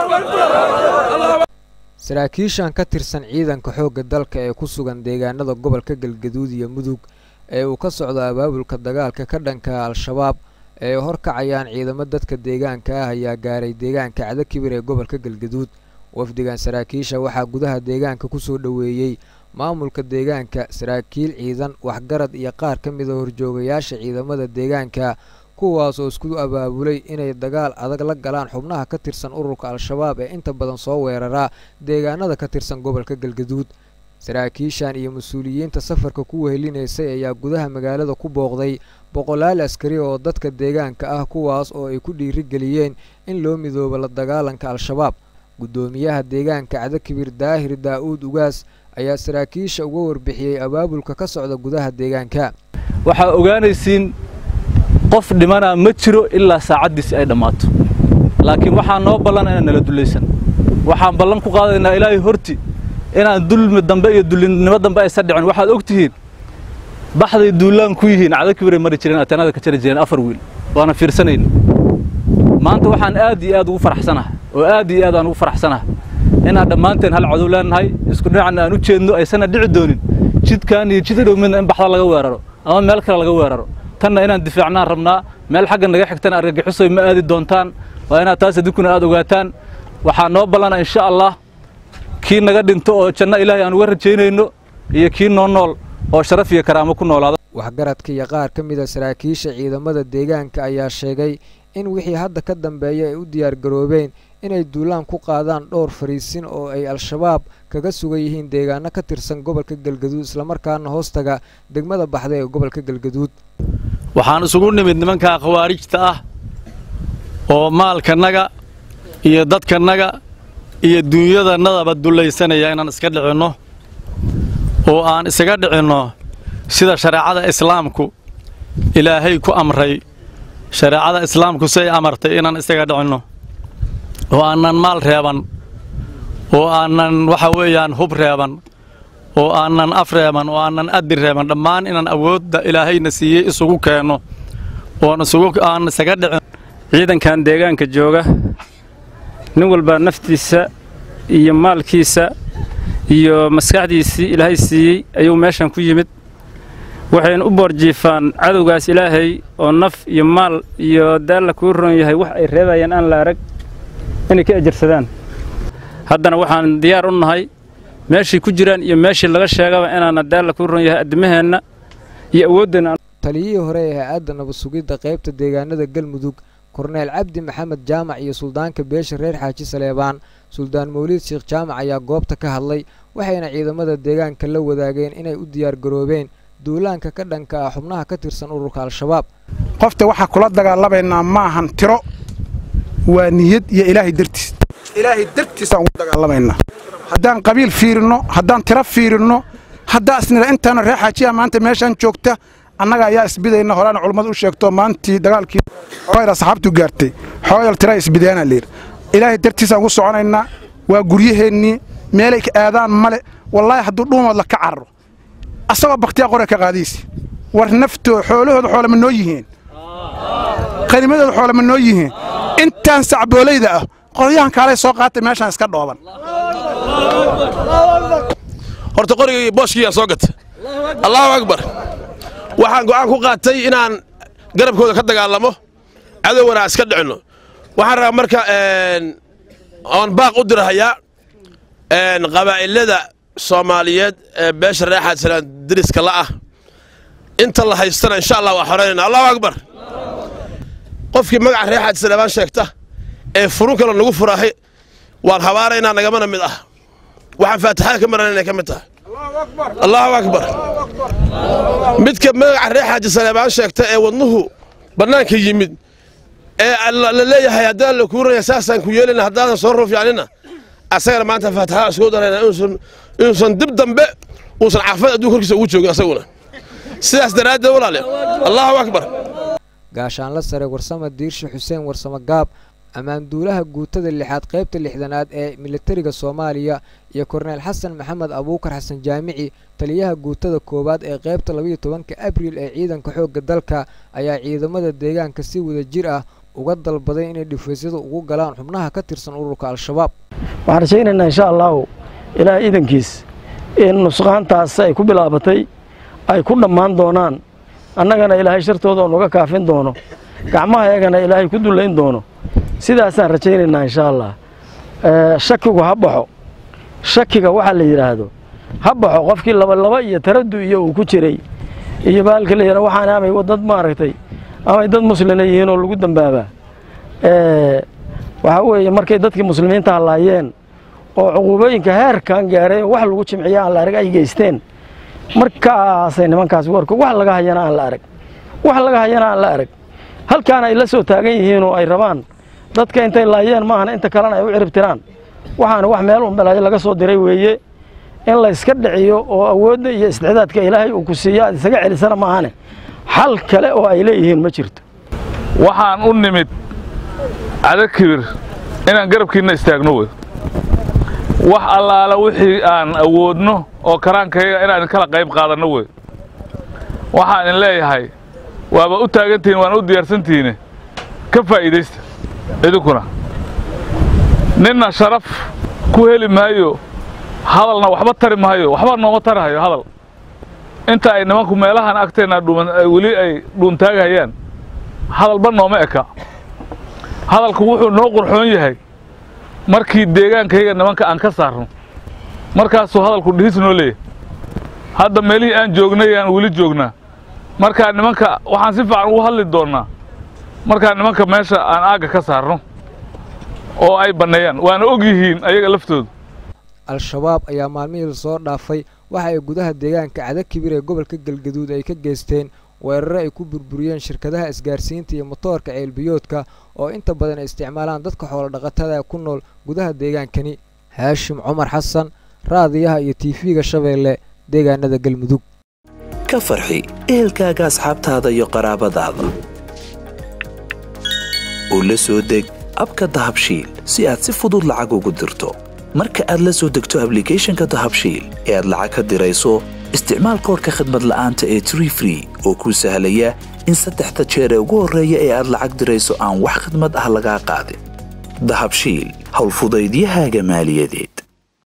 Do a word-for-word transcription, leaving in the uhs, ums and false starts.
saraakiishan ka tirsan ciidanka xoogga dalka ee ku sugan deegaanada gobolka Galgaduud iyo Mudug ee uu ka socdo abaabulka dagaalka ka dhanka al-shabaab ee horkacayaan ciidamada dadka deegaanka ah ayaa gaaray deegaanka Cadakibir ee gobolka Galgaduud. wafdigan saraakiisha waxaa gudaha deegaanka ku soo dhaweeyay maamulka deegaanka, saraakiil ciidan, waxgarad iyo qaar ka mid ah horjoogayaasha ciidamada deegaanka kuwaas oo isku abaabulay inay dagaal adag la galaan xubnaha ka tirsan ururka al-shabaab ee inta badan soo weerara deegaanada ka tirsan gobolka Galgaduud. saraakiishan iyo mas'uuliyiinta safarka ku wehelinaysay ayaa gudaha magaalada ku booqday boqolaal askari oo dadka deegaanka ah kuwaas oo ay ku dhiirigeliyeen in loo midoobo la dagaalanka al-shabaab. gudoomiyaha deegaanka Cadakibir Daahir Daa'uud Ugaas ayaa saraakiisha uga warbixiyay abaabulka ka socda gudaha deegaanka. waxa ogaanaysiin qof dhimana ma jiro ilaa saacadiisi ay dhamaato, laakiin waxa noo ballan inaan nala dulaysan. waxaan ballan ku qaadaynaa Ilaahay horti inaan dulmi dambe iyo dulinimo dambe ay sadhicin. waxaad ogtihiin baxday duulaan ku yihiin Cadakibir mari jireen atanada ka jira jireen afar wiil waana fiirsanayna. maanta waxaan aad iyo aad ugu faraxsanahay oo aad iyo aad aan ugu faraxsanahay inaan dhammaanteen hal cod leenahay, isku dhinacna aan u jeedno aysan dhici doonin jidkaan iyo jidka dhowmina in baxda laga weeraro ama meel kale laga weeraro. tanna inaan difaacnaan rabnaa, meel xagga naga xigtana argagixiso ma aadi doontaan. waa inaad taas adinkuna aad ogaataan. waxaa noo ballana insha Allah kii naga dhinto oo janno Ilaahay aan uga rajaynayno iyo kii noo nool oo sharaf iyo karaamo ku noolaado. waxgaradka iyo qaar ka mid ah saraakiisha ciidamada deegaanka ayaa sheegay in wixii hadda ka dambeeyay ay u diyaar garoobeen inay duulaan ku qaadaan dhowr fariisin oo ay al-shabaab kaga sugan yihiin deegaano ka tirsan gobolka Galgaduud isla markaana hoostaga degmada baxda ee gobolka Galgaduud. waxaan isugu nimid nimanka khawaarijta ah oo maalkanaga iyo dadkanaga iyo duunyadannadaba dulaysanaya inaan iska dhicino oo aan isaga dhicino sida shariicada islaamku Ilaahay ku amray. shariicada islaamku say amartay inaan isaga dhicino oo aanan maal reeban oo aanan waxa weeyaan hub reeban oo aanan af reeban oo aanan addi reeban, dhammaan inaan awoodda Ilaahayna siiyey isugu keeno oo isugu aan isaga dhicin. ciidankan deegaanka jooga nin walba naftiisa iyo maalkiisa iyo maskaxdiisa Ilaahay siiyey ayuu meeshan ku yimid. waxayna u boorjiifaan cadowgaas Ilaahay oo naf iyo maal iyo daalla ku roon yahay wax ay reebayaan aan la arag inay ka ajirsadaan. haddana waxaan diyaar u nahay meeshii ku jiraan iyo meeshii laga sheegaba inaan daalla ku roon yahay admaheena iyo awoodana. taliyihii hore ee hay'adda nabad sugidda qaybta deegaanada Galmudug Korneel Cabdi Maxamed Jaamac iyo suldaanka beesha reer Xaaji Saleebaan Suldaan Mawlid Sheekh Jaamac ayaa goobta ka hadlay, waxayna ciidamada deegaanka la wadaageen inay u diyaar garoobeen duulaanka ka dhanka ah xubnaha ka tirsan ururka al-shabaab. qofta waxa kula dagaalamayna ma ahan tiro, waa niyad iyo Ilaahay dartiis. Ilaahay dartiis aan u dagaalamayna. haddaan qabiil fiirino, haddaan tiro fiirino, hadda asnida intaan reer Xaajiya maanta meeshan joogta annaga ayaa isbidayna horaan culimadu u sheegto maantii dagaalkii hooyada saxaabtu gaartay hooyada tiro isbideena leer. Ilaahay dartiis aan u soconayna, waa guryaheennii meelay ka aadaan male. wallahi hadduu dhuumood la ka carro asagoo baqtiya qore ka qaadiis war nafto xoolahooda xoolo ma noo yihiin qanimadooda xoolo ma noo yihiin intaan sacboolayda ah qoryahan kale soo qaatay meeshan iska dhooban. horta qoriga booskiya soo gatay. Allahu akbar. waxaan go'aan ku qaatay inaan garabkooda ka dagaalamo cadowna iska dhicino. waxaan rabaa marka een aan baaq u dirahayaa een qabaa'ilada Soomaaliyeed ee beesha reer Xaaji Salaan diriska la ah inta la haystana insha Allah waa xoreynaa. Allahu akbar. qofkii magaca reer Xaaji Salaan sheegta ee furu kale nagu furaahay waan habaaraynaa nagamana mid ah. waxaan faataxada ka maranayna ka mid tahay. Allahu akbar. midka magaca reer Xaaji Salaan sheegta ee wadnuhu banaanka yimid ee la leeyahay haddaan la kuuraya saasan ku yeelina haddaan soo ruufyaanina asagana maanta faataxada isku darayna inuu inuu dib dambe uusan caafad adduunka korkiisa ugu joogin asaguna. sidaas daraaddeed walaalayaal Allahu akbar. gaashaan la sare warsama Diirshe Xuseen warsama Gaab amaan duulaha guutada lixaad qaybta lixdanaad ee militariga Soomaaliya iyo Korneel Xasan Maxamed Abuukar Xasan Jaamici taliyaha guutada koobaad ee qaybta laba iyo tobanka Abriil ee ciidanka xoogga dalka ayaa ciidamada deegaanka si wada jir ah uga dalbaday inay dhifaysyada ugu galaan xubnaha ka tirsan ururka al-shabaab waxaan rajaynaynaa insha allahu ilaahay idankiis in nusqaantaas ay ku bilaabatay ay ku dhammaan doonaan annagana ilaahay shartooda uga kaafin doono gacmaha iyagana ilaahay ku duleyn doono sidaasaan rajaynaynaa insha allah shakigu ha baxo shakiga waxa la yiraahdo ha baxo qofkii laba laba iyo taradu iyo uu ku jiray iyo baalka la yiraahdo waxaan aamay wadad maaragtay ama dad muslimiin yihiin oo lagu dambaaba ee waxa weeye markay dadkii muslimiinta halaayeen oo cuquubooyinka heerkan gaaray wax lagu jimciyaa aan la arag ay geysteen markaas ay nimankaas warku wax laga hayana aan la arag wax laga hayana aan la arag halkaan ay la soo taagan yihiin oo ay rabaan dadka intay laayeen ma ahna inta kalena ay u ciribtiraan waxaan wax meel u balaayo laga soo diray weeye in la iska dhiciyo oo awoodda iyo isticdaadka ilaahay uu ku siiyo isaga celisana ma ahane xal kale oo ay leeyihiin ma jirto waxaan u nimid adakibir inaan garabkiina istaagno way wax allaala wixii aan awoodno oo karaankayga inaan kala qayb qaadano way waxaan in leeyahay waaba u taagantiin waan u diyaarsantiin ka faa'iideysta idinkuna ninna sharaf ku heli maayo hadalna waxba tari maayo waxba nooma tarahayo hadal inta ay nimanku meelahan agteena dhuuman wali ay dhuuntaagayaan hadalba nooma eka hadalku wuxuu noo qurxoon yahay markii deegaankayga nimanka aan ka saarno markaasuu hadalku dhihis noo leeyahay hadda meelihii aan joognay aan weli joognaa markaa nimanka waxaan si fiican ugu hadli doonnaa markaa nimanka meesha aan aagga ka saarno oo ay banneeyaan waana og yihiin ayaga laftooda al-shabaab ayaa maalmihii soo dhaafay waxa ay gudaha deegaanka Cadakibir ee gobolka Galgaduud ay ka geysteen weeraro ay ku burburiyeen shirkadaha isgaarsiinta iyo matoorka ceelbiyoodka oo inta badan ay isticmaalaan dadka xoolo dhaqatada ku nool gudaha deegaankani Haashim Cumar Xasan raadiyaha iyo T V-ga Shabeelle deegaanada Galmudug ka farxi ehelkaaga asxaabtaada iyo qaraabadaada oo la soo deg abka dahabshiil si aad si fudud lacag ugu dirto marka aad la soo degto application-ka dahabshiil ee aad lacag ka dirayso isticmaal koodka khidmad la'aanta ee Tree Free oo ku sahlaya in saddexda jeer ee ugu horreeya ee aad lacag dirayso aan wax khidmad ah laga qaadin dahabshiil hawl fudaydiyahaaga maaliyadeed